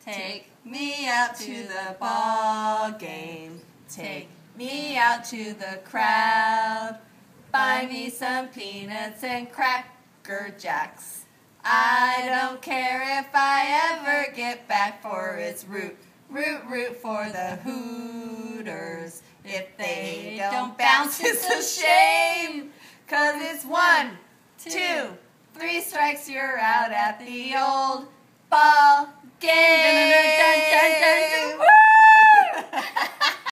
Take me out to the ball game. Take me out to the crowd. Buy me some peanuts and Cracker Jacks. I don't care if I ever get back, for it's root, root, root for the Hooters. If they don't bounce, it's a shame, 'cause it's 1, 2, 3 strikes, you're out at the old ball game.